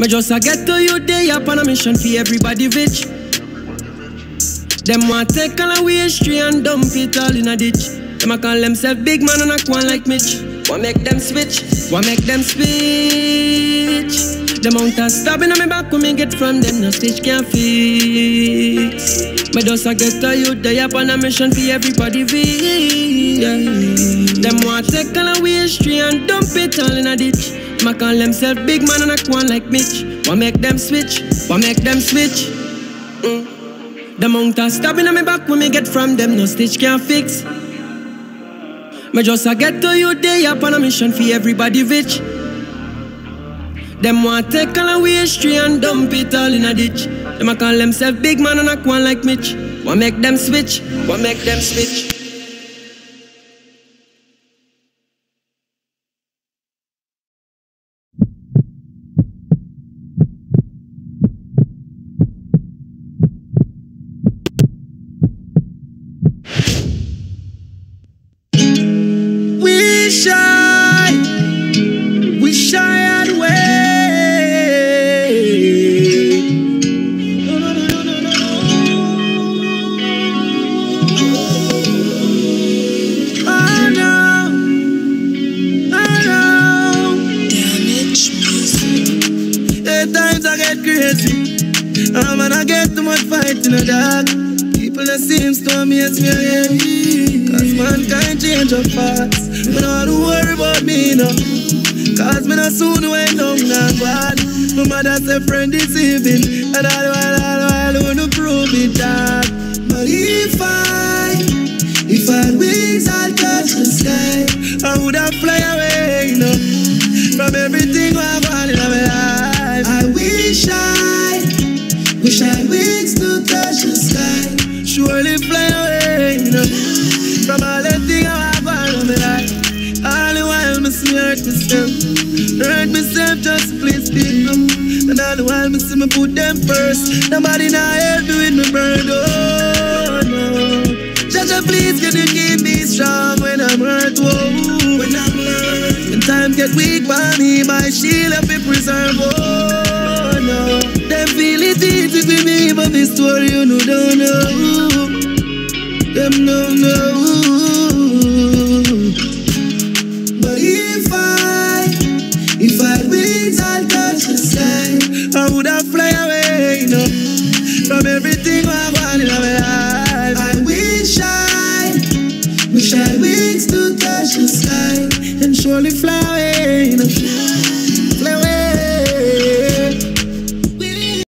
Me just a get to you day up on a mission for everybody rich. Them want take all away history and dump it all in a ditch. Them a call themselves big man and a one like Mitch. Want make them switch, want make them switch. The amount of stabbing on me back when me get from them, no stitch can fix. Me just a get to you day up on a mission for everybody rich. Yeah. Them want take all away history and dump it all in a ditch. Them a call themselves big man and a one like Mitch. Want make them switch, want make them switch. The amount of stabbing on me back when me get from them, no stitch can fix. Me just a get to you day up on a mission for everybody rich. Them want take all away history and dump it all in a ditch. Them a call themselves big man and a one like Mitch. Want make them switch, want make them switch. We shy and wait. Oh no, damage music. At times I get crazy. Man, I get too much fight in the dark. People that seems to amaze me again. Cause mankind change up fast. Me not to worry about me no. Cause me not soon went down that bad. My mother said friend deceiving. And all I want to prove it that. But if I had wings I'd touch the sky. I would have fly away, you know, from everything I've had in my life. I wish I had wings to touch the sky. Surely fly away, you know, from all the things I've had in my life. All the while me see hurt myself just to please people. And all the while me see me put them first. Nobody now help me with my burden, oh no. Jaja, please can you keep me strong when I'm hurt, whoa. When I'm hurt, when time get weak by me, my shield up be preserved, oh no. Them feel it easy with me, but this story you know don't know. Them don't know. If I had wings, I'd touch the sky. I would